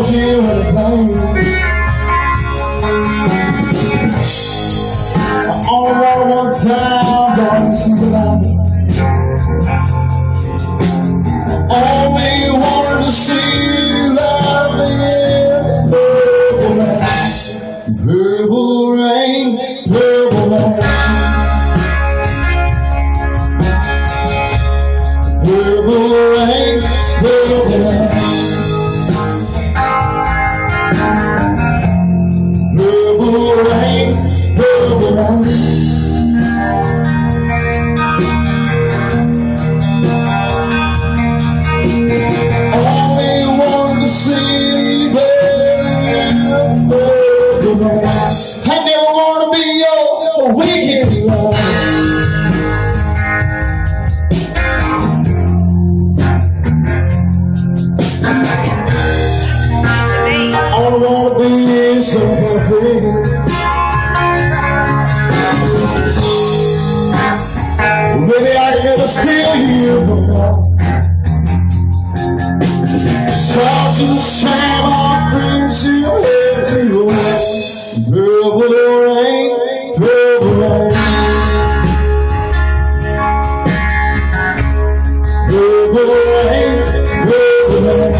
cause you in the pain. All around one time, don't see the light. Only wanted to see you laughing in purple rain. Purple rain, purple rain. Purple rain, purple rain. Purple rain, purple rain. Only wanted to see you, baby, purple rain. I never want to be your weekend love. All I wanna be is something. Maybe I can never steal you from God. Such a shame our friendship had to go. Purple rain, purple rain. Purple rain, purple rain.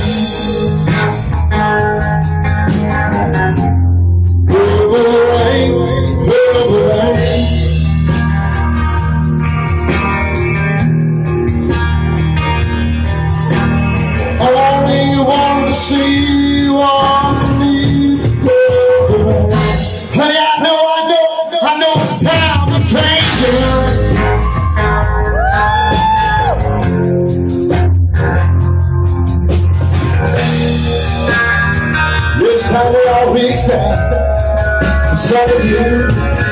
See you on me, purple rain. Honey, I know the time to change it. This time we all be sad for some of you.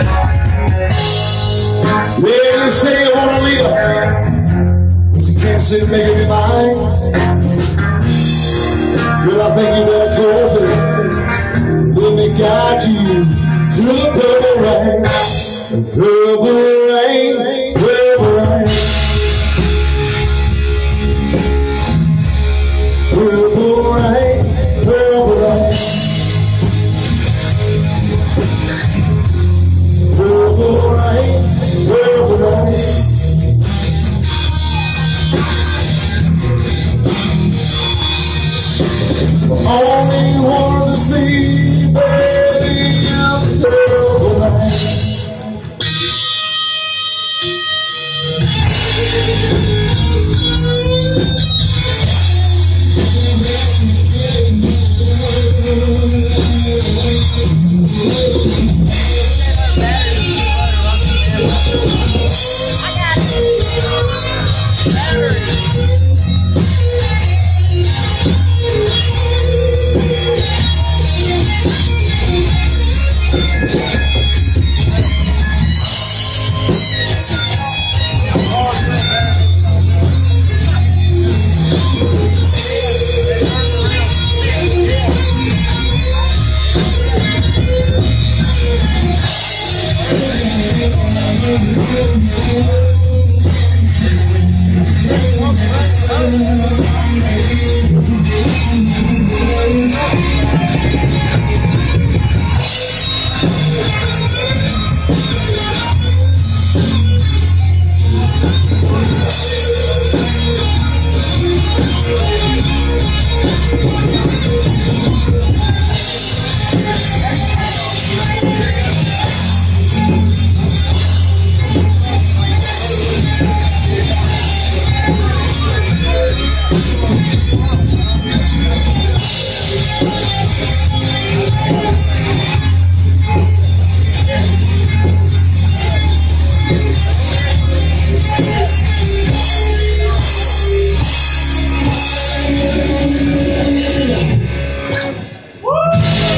Yeah, you say you wanna leave her, but you can't seem to make up your mind. Girl, I think you better close it. Let me guide you to the purple rain. Purple rain, purple rain. Purple rain, purple rain. Purple rain, purple rain. Only wanted to see, baby, in purple rain.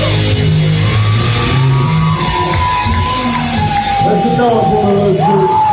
Let's go for those